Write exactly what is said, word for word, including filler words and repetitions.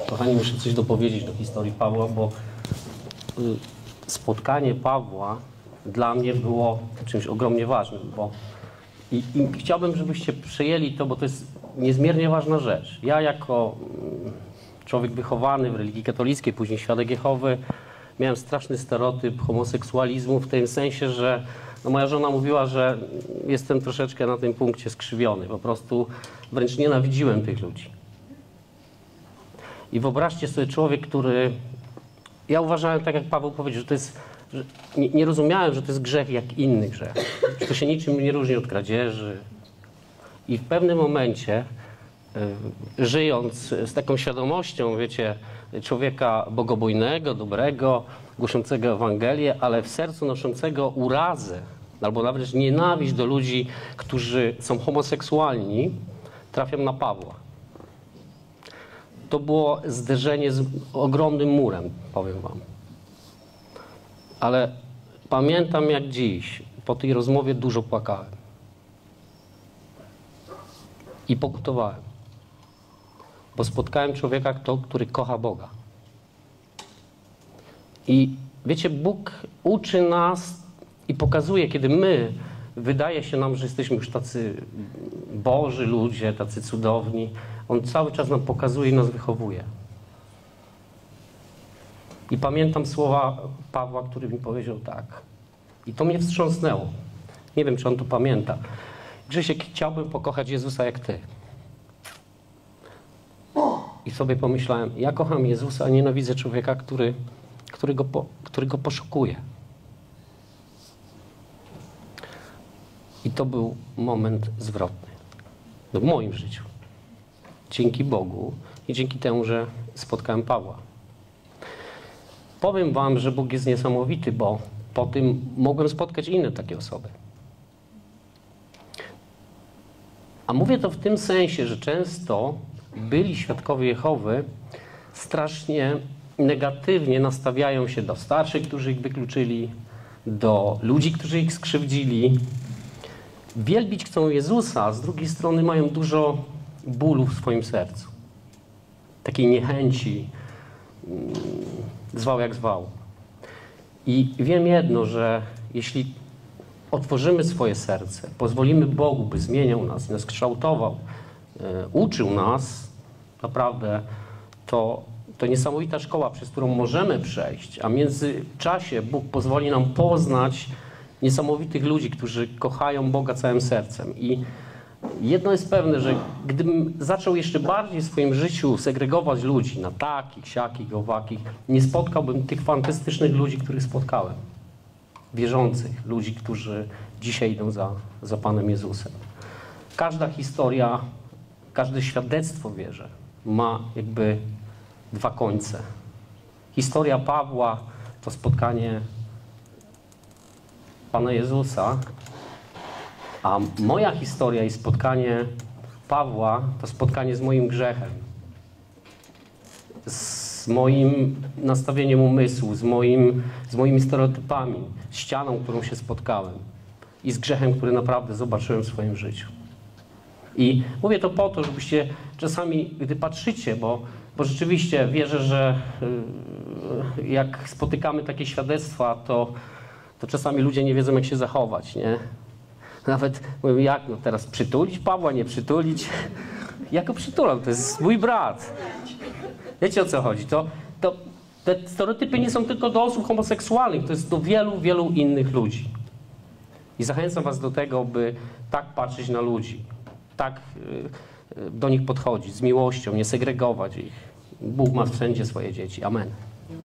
Kochani, muszę coś dopowiedzieć do historii Pawła, bo spotkanie Pawła dla mnie było czymś ogromnie ważnym, bo i, i chciałbym, żebyście przejęli to, bo to jest niezmiernie ważna rzecz. Ja jako człowiek wychowany w religii katolickiej, później świadek Jehowy, miałem straszny stereotyp homoseksualizmu w tym sensie, że no moja żona mówiła, że jestem troszeczkę na tym punkcie skrzywiony. Po prostu wręcz nienawidziłem tych ludzi. I wyobraźcie sobie człowiek, który... Ja uważałem, tak jak Paweł powiedział, że to jest... Że nie, nie rozumiałem, że to jest grzech jak inny grzech. Że to się niczym nie różni od kradzieży. I w pewnym momencie, y, żyjąc z taką świadomością, wiecie, człowieka bogobojnego, dobrego, głoszącego Ewangelię, ale w sercu noszącego urazę, albo nawet nienawiść do ludzi, którzy są homoseksualni, trafiam na Pawła. To było zderzenie z ogromnym murem, powiem wam. Ale pamiętam jak dziś, po tej rozmowie dużo płakałem. I pokutowałem. Bo spotkałem człowieka, kto, który kocha Boga. I wiecie, Bóg uczy nas i pokazuje, kiedy my, wydaje się nam, że jesteśmy już tacy boży ludzie, tacy cudowni, On cały czas nam pokazuje i nas wychowuje. I pamiętam słowa Pawła, który mi powiedział tak. I to mnie wstrząsnęło. Nie wiem, czy on to pamięta. Grzesiek, chciałbym pokochać Jezusa jak ty. I sobie pomyślałem, ja kocham Jezusa, a nienawidzę człowieka, który, który, go, po, który go poszukuje. I to był moment zwrotny w moim życiu. Dzięki Bogu i dzięki temu, że spotkałem Pawła. Powiem wam, że Bóg jest niesamowity, bo po tym mogłem spotkać inne takie osoby. A mówię to w tym sensie, że często byli świadkowie Jehowy strasznie negatywnie nastawiają się do starszych, którzy ich wykluczyli, do ludzi, którzy ich skrzywdzili. Wielbić chcą Jezusa, a z drugiej strony mają dużo bólu w swoim sercu. Takiej niechęci, zwał jak zwał. I wiem jedno, że jeśli otworzymy swoje serce, pozwolimy Bogu, by zmieniał nas, nas kształtował, e, uczył nas, naprawdę to, to niesamowita szkoła, przez którą możemy przejść, a w międzyczasie Bóg pozwoli nam poznać niesamowitych ludzi, którzy kochają Boga całym sercem. I jedno jest pewne, że gdybym zaczął jeszcze bardziej w swoim życiu segregować ludzi na takich, siakich, owakich, nie spotkałbym tych fantastycznych ludzi, których spotkałem. Wierzących, ludzi, którzy dzisiaj idą za, za Panem Jezusem. Każda historia, każde świadectwo, wierzę, ma jakby dwa końce. Historia Pawła to spotkanie Pana Jezusa, a moja historia i spotkanie Pawła to spotkanie z moim grzechem, z moim nastawieniem umysłu, z, moim, z moimi stereotypami, z ścianą, którą się spotkałem i z grzechem, który naprawdę zobaczyłem w swoim życiu. I mówię to po to, żebyście czasami, gdy patrzycie, bo, bo rzeczywiście wierzę, że yy, jak spotykamy takie świadectwa, to, to czasami ludzie nie wiedzą, jak się zachować, nie? Nawet mówię, jak no teraz przytulić Pawła, nie przytulić? Ja go przytulam, to jest mój brat. Wiecie, o co chodzi? To, to, te stereotypy nie są tylko do osób homoseksualnych, to jest do wielu, wielu innych ludzi. I zachęcam was do tego, by tak patrzeć na ludzi, tak y, do nich podchodzić, z miłością, nie segregować ich. Bóg ma wszędzie swoje dzieci. Amen.